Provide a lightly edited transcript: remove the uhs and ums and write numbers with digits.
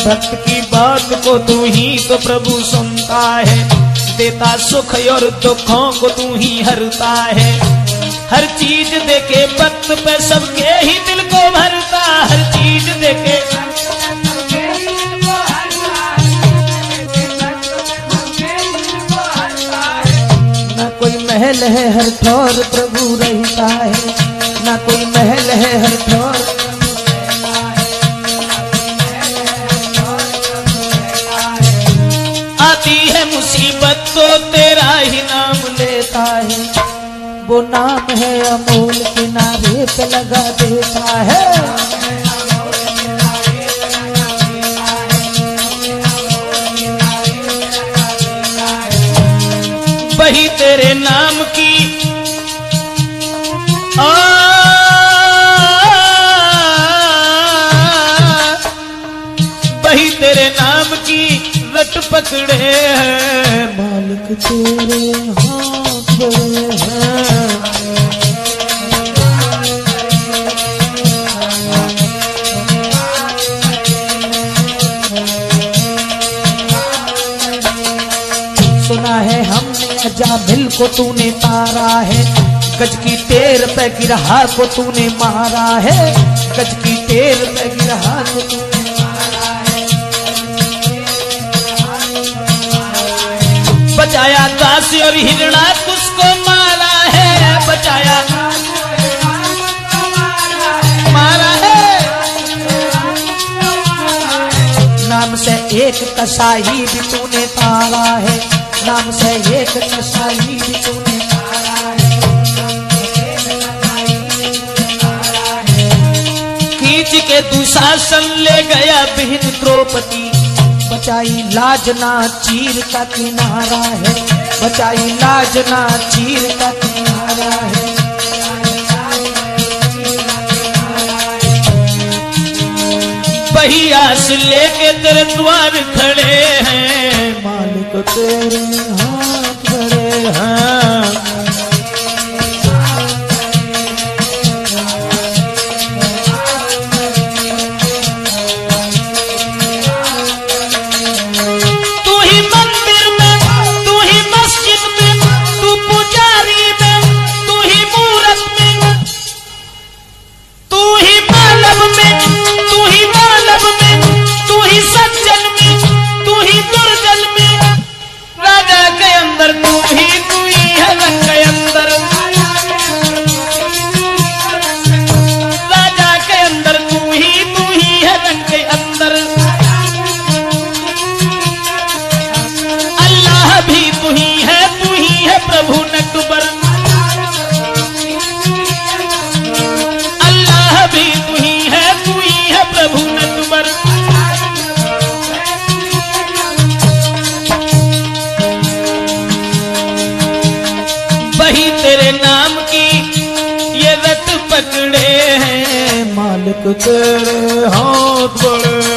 भक्त की बात को तू ही तो प्रभु सुनता है, देता सुख और दुखों को तू ही हरता है। हर चीज देके भक्त पे सबके ही दिल को भरता, हर चीज देके ना कोई महल है हर ठौर प्रभु रहता है, ना कोई महल है हर ठौर। आती है मुसीबत तो तेरा ही नाम लेता है, वो नाम है अमूल किनारे पे लगा देता है। वही तेरे नाम की वही तेरे नाम की रट पकड़े हैं, मालिक तेरे हाथ बड़े हैं। सुना है हमने अजामिल को तूने मारा है, गज की टेर पे गिरहा को तूने मारा है, गज की टेर पे गिरहा को तूने मारा है। बचाया दासी और हिरणाकुश को मारा है, बचाया मारा है। नाम से एक कसाई भी तूने तारा है, नाम से एक कसाई भी तूने तारा है। खींच के दुशासन ले गया बहन द्रौपदी, बचाई लाज ना चीर का किनारा है, बचाई लाज ना चीर का किनारा है। वही आस लेके तेरे द्वार खड़े हैं, मालिक तेरे हाथ बड़े हैं। मालिक तेरे हाथ बड़े